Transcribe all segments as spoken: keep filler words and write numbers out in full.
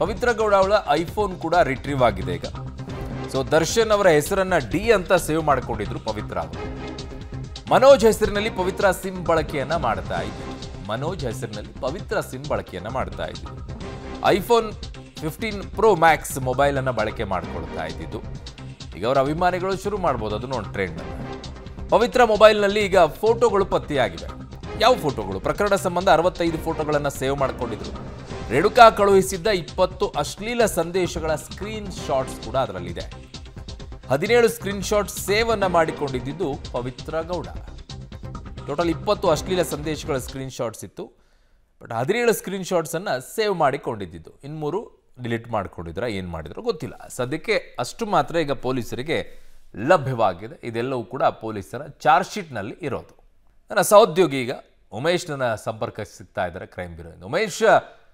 ಪವಿತ್ರ ಗೌಡ ಅವಳ ಐಫೋನ್ ಕೂಡ ರಿಟ್ರೀವ್ ಆಗಿದೆ ಈಗ. ಸೊ ದರ್ಶನ್ ಅವರ ಹೆಸರನ್ನ ಡಿ ಅಂತ ಸೇವ್ ಮಾಡಿಕೊಂಡಿದ್ರು ಪವಿತ್ರ ಅವರು. ಮನೋಜ್ ಹೆಸರಿನಲ್ಲಿ ಪವಿತ್ರ ಸಿಮ್ ಬಳಕೆಯನ್ನ ಮಾಡ್ತಾ ಇದ್ರು. ಮನೋಜ್ ಹೆಸರಿನಲ್ಲಿ ಪವಿತ್ರ ಸಿಮ್ ಬಳಕೆಯನ್ನ ಮಾಡ್ತಾ ಇದ್ರು. IPhone fifteen pro max mobile ಅನ್ನ ಬಳಕೆ ಮಾಡ್ಕೊಳ್ತಾ ಇದ್ದಿದ್ದು. ಈಗ ಅವರ ಅಭಿಮಾನಿಗಳು ಶುರು ಮಾಡ್ಬೋದು ಅದನ್ನು ಒಂದು ಟ್ರೆಂಡ್. ಪವಿತ್ರ ಮೊಬೈಲ್ನಲ್ಲಿ ಈಗ ಫೋಟೋಗಳು ಪತ್ತೆಯಾಗಿವೆ. ಯಾವ ಫೋಟೋಗಳು? ಪ್ರಕರಣ ಸಂಬಂಧ ಅರವತ್ತೈದು ಫೋಟೋಗಳನ್ನು ಸೇವ್ ಮಾಡಿಕೊಂಡಿದ್ರು. ರೇಣುಕಾ ಕಳುಹಿಸಿದ್ದ ಇಪ್ಪತ್ತು ಅಶ್ಲೀಲ ಸಂದೇಶಗಳ ಸ್ಕ್ರೀನ್ ಶಾಟ್ಸ್ ಕೂಡ ಅದರಲ್ಲಿದೆ. ಹದಿನೇಳು ಸ್ಕ್ರೀನ್ ಶಾಟ್ ಸೇವ್ ಅನ್ನ ಮಾಡಿಕೊಂಡಿದ್ದು ಪವಿತ್ರ ಗೌಡ. ಟೋಟಲ್ ಇಪ್ಪತ್ತು ಅಶ್ಲೀಲ ಸಂದೇಶಗಳ ಸ್ಕ್ರೀನ್ ಶಾಟ್ಸ್ ಇತ್ತು. ಬಟ್ ಹದಿನೇಳು ಸ್ಕ್ರೀನ್ ಶಾಟ್ಸ್ ಅನ್ನ ಸೇವ್ ಮಾಡಿಕೊಂಡಿದ್ದು. ಇನ್ಮೂರು ಡಿಲೀಟ್ ಮಾಡ್ಕೊಂಡಿದ್ರ ಏನ್ ಮಾಡಿದ್ರು ಗೊತ್ತಿಲ್ಲ. ಸದ್ಯಕ್ಕೆ ಅಷ್ಟು ಮಾತ್ರ ಈಗ ಪೊಲೀಸರಿಗೆ ಲಭ್ಯವಾಗಿದೆ. ಇದೆಲ್ಲವೂ ಕೂಡ ಪೊಲೀಸರ ಚಾರ್ಜ್ ಶೀಟ್ ನಲ್ಲಿ ಇರೋದು. ನನ್ನ ಸಹೋದ್ಯೋಗಿ ಈಗ ಉಮೇಶ್ ನನ್ನ ಸಂಪರ್ಕ ಸಿಗ್ತಾ ಇದ್ದಾರೆ ಕ್ರೈಮ್ ಬ್ಯೂರೋಯಿಂದ. ಉಮೇಶ್,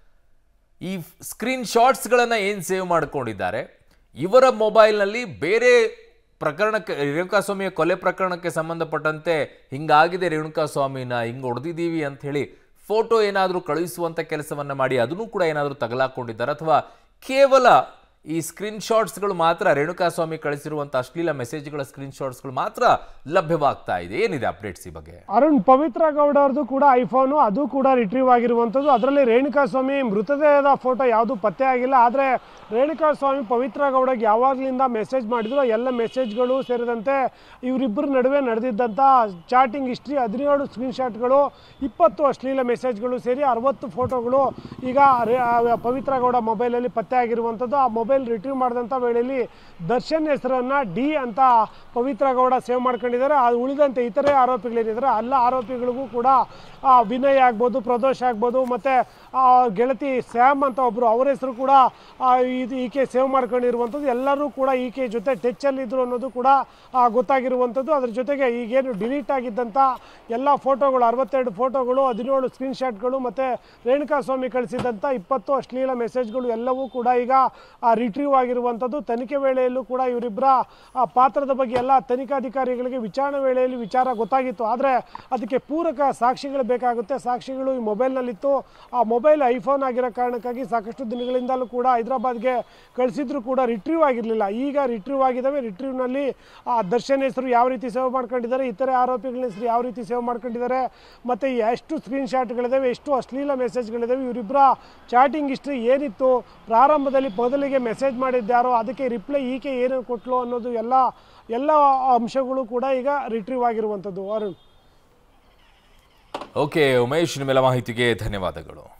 ಈ ಸ್ಕ್ರೀನ್ ಶಾಟ್ಸ್ಗಳನ್ನ ಏನು ಸೇವ್ ಮಾಡ್ಕೊಂಡಿದ್ದಾರೆ, ಇವರ ಮೊಬೈಲ್ನಲ್ಲಿ ಬೇರೆ ಪ್ರಕರಣಕ್ಕೆ, ರೇಣುಕಾಸ್ವಾಮಿಯ ಕೊಲೆ ಪ್ರಕರಣಕ್ಕೆ ಸಂಬಂಧಪಟ್ಟಂತೆ ಹಿಂಗಾಗಿದೆ ರೇಣುಕಾಸ್ವಾಮಿನ ಹಿಂಗೆ ಹೊಡೆದಿದ್ದೀವಿ ಅಂತ ಹೇಳಿ ಫೋಟೋ ಏನಾದರೂ ಕಳುಹಿಸುವಂಥ ಕೆಲಸವನ್ನ ಮಾಡಿ ಅದನ್ನು ಕೂಡ ಏನಾದರೂ ತಗಲಾಕೊಂಡಿದ್ದಾರೆ, ಅಥವಾ ಕೇವಲ ಈ ಸ್ಕ್ರೀನ್ ಶಾಟ್ಸ್ಗಳು ಮಾತ್ರ, ರೇಣುಕಾಸ್ವಾಮಿ ಕಳಿಸಿರುವಂಥ ಅಶ್ಲೀಲ ಮೆಸೇಜ್ಗಳ ಸ್ಕ್ರೀನ್ ಶಾಟ್ಸ್ಗಳು ಮಾತ್ರ ಲಭ್ಯವಾಗ್ತಾ ಇದೆ? ಏನಿದೆ ಅಪ್ಡೇಟ್ಸ್ ಈ ಬಗ್ಗೆ? ಅರುಣ್, ಪವಿತ್ರ ಗೌಡ ಅವ್ರದ್ದು ಕೂಡ ಐಫೋನು ಅದು ಕೂಡ ರಿಟ್ರೀವ್ ಆಗಿರುವಂಥದ್ದು. ಅದರಲ್ಲಿ ರೇಣುಕಾಸ್ವಾಮಿ ಮೃತದೇಹದ ಫೋಟೋ ಯಾವುದು ಪತ್ತೆ ಆಗಿಲ್ಲ. ಆದರೆ ರೇಣುಕಾಸ್ವಾಮಿ ಪವಿತ್ರ ಗೌಡಗೆ ಯಾವಾಗಲಿಂದ ಮೆಸೇಜ್ ಮಾಡಿದ್ರು ಎಲ್ಲ ಮೆಸೇಜ್ಗಳು ಸೇರಿದಂತೆ ಇವರಿಬ್ಬರ ನಡುವೆ ನಡೆದಿದ್ದಂಥ ಚಾಟಿಂಗ್ ಹಿಸ್ಟ್ರಿ, ಹದಿನೇಳು ಸ್ಕ್ರೀನ್ಶಾಟ್ಗಳು, ಇಪ್ಪತ್ತು ಅಶ್ಲೀಲ ಮೆಸೇಜ್ಗಳು ಸೇರಿ ಅರವತ್ತು ಫೋಟೋಗಳು ಈಗ ಪವಿತ್ರ ಗೌಡ ಮೊಬೈಲಲ್ಲಿ ಪತ್ತೆ ಆಗಿರುವಂಥದ್ದು. ಆ ಮೊಬೈಲ್ ರಿಟ್ರೀವ್ ಮಾಡಿದಂಥ ವೇಳೆಯಲ್ಲಿ ದರ್ಶನ್ ಹೆಸರನ್ನು ಡಿ ಅಂತ ಪವಿತ್ರ ಗೌಡ ಸೇವ್ ಮಾಡ್ಕೊಂಡಿದ್ದಾರೆ. ಅದು ಉಳಿದಂತೆ ಇತರೆ ಆರೋಪಿಗಳೇನಿದ್ದಾರೆ ಎಲ್ಲ ಆರೋಪಿಗಳಿಗೂ ಕೂಡ ವಿನಯ್ ಆಗ್ಬೋದು, ಪ್ರದೋಷ್ ಆಗ್ಬೋದು, ಮತ್ತು ಗೆಳತಿ ಸ್ಯಾಮ್ ಅಂತ ಒಬ್ಬರು, ಅವರ ಹೆಸರು ಕೂಡ ಇದು ಈಕೆ ಸೇವ್ ಮಾಡ್ಕೊಂಡಿರುವಂಥದ್ದು. ಎಲ್ಲರೂ ಕೂಡ ಈಕೆ ಜೊತೆ ಟಚ್ಚಲ್ಲಿದ್ದರು ಅನ್ನೋದು ಕೂಡ ಗೊತ್ತಾಗಿರುವಂಥದ್ದು. ಅದ್ರ ಜೊತೆಗೆ ಈಗೇನು ಡಿಲೀಟ್ ಆಗಿದ್ದಂಥ ಎಲ್ಲ ಫೋಟೋಗಳು, ಅರವತ್ತೆರಡು ಫೋಟೋಗಳು, ಹದಿನೇಳು ಸ್ಕ್ರೀನ್ಶಾಟ್ಗಳು ಮತ್ತು ರೇಣುಕಾಸ್ವಾಮಿ ಕಳಿಸಿದಂಥ ಇಪ್ಪತ್ತು ಅಶ್ಲೀಲ ಮೆಸೇಜ್ಗಳು ಎಲ್ಲವೂ ಕೂಡ ಈಗ ರಿಟ್ರೀವ್ ಆಗಿರುವಂಥದ್ದು. ತನಿಖೆ ವೇಳೆಯಲ್ಲೂ ಕೂಡ ಇವರಿಬ್ಬರ ಪಾತ್ರದ ಬಗ್ಗೆ ಎಲ್ಲ ತನಿಖಾಧಿಕಾರಿಗಳಿಗೆ ವಿಚಾರಣೆ ವೇಳೆಯಲ್ಲಿ ವಿಚಾರ ಗೊತ್ತಾಗಿತ್ತು. ಆದರೆ ಅದಕ್ಕೆ ಪೂರಕ ಸಾಕ್ಷಿಗಳು ಬೇಕಾಗುತ್ತೆ. ಸಾಕ್ಷಿಗಳು ಈ ಮೊಬೈಲ್ನಲ್ಲಿತ್ತು. ಆ ಮೊಬೈಲ್ ಐಫೋನ್ ಆಗಿರೋ ಕಾರಣಕ್ಕಾಗಿ ಸಾಕಷ್ಟು ದಿನಗಳಿಂದಲೂ ಕೂಡ ಹೈದರಾಬಾದ್ಗೆ ಕಳಿಸಿದ್ರು ಕೂಡ ರಿಟ್ರೀವ್ ಆಗಿರಲಿಲ್ಲ. ಈಗ ರಿಟ್ರೀವ್ ಆಗಿದ್ದಾವೆ. ರಿಟ್ರೀವ್ನಲ್ಲಿ ಆ ದರ್ಶನ್ ಹೆಸರು ಯಾವ ರೀತಿ ಸೇವ್ ಮಾಡ್ಕೊಂಡಿದ್ದಾರೆ, ಇತರೆ ಆರೋಪಿಗಳ ಹೆಸರು ಯಾವ ರೀತಿ ಸೇವ್ ಮಾಡ್ಕೊಂಡಿದ್ದಾರೆ, ಮತ್ತು ಎಷ್ಟು ಸ್ಕ್ರೀನ್ ಶಾಟ್ಗಳಿದ್ದಾವೆ, ಎಷ್ಟು ಅಶ್ಲೀಲ ಮೆಸೇಜ್ಗಳಿದ್ದಾವೆ, ಇವರಿಬ್ಬರ ಚಾಟಿಂಗ್ ಹಿಸ್ಟ್ರಿ ಏನಿತ್ತು, ಪ್ರಾರಂಭದಲ್ಲಿ ಮೊದಲಿಗೆ ಮೆಸೇಜ್ ಮಾಡಿದ್ದಾರೋ ಅದಕ್ಕೆ ರಿಪ್ಲೈ ಈಕೆ ಏನು ಕೊಟ್ಲು ಅನ್ನೋದು ಎಲ್ಲ ಎಲ್ಲ ಅಂಶಗಳು ಕೂಡ ಈಗ ರಿಟ್ರೀವ್ ಆಗಿರುವಂಥದ್ದು. ಅರುಣ್, ಓಕೆ ಉಮೇಶ್, ನಿಮ್ಮೆಲ್ಲ ಮಾಹಿತಿಗೆ ಧನ್ಯವಾದಗಳು.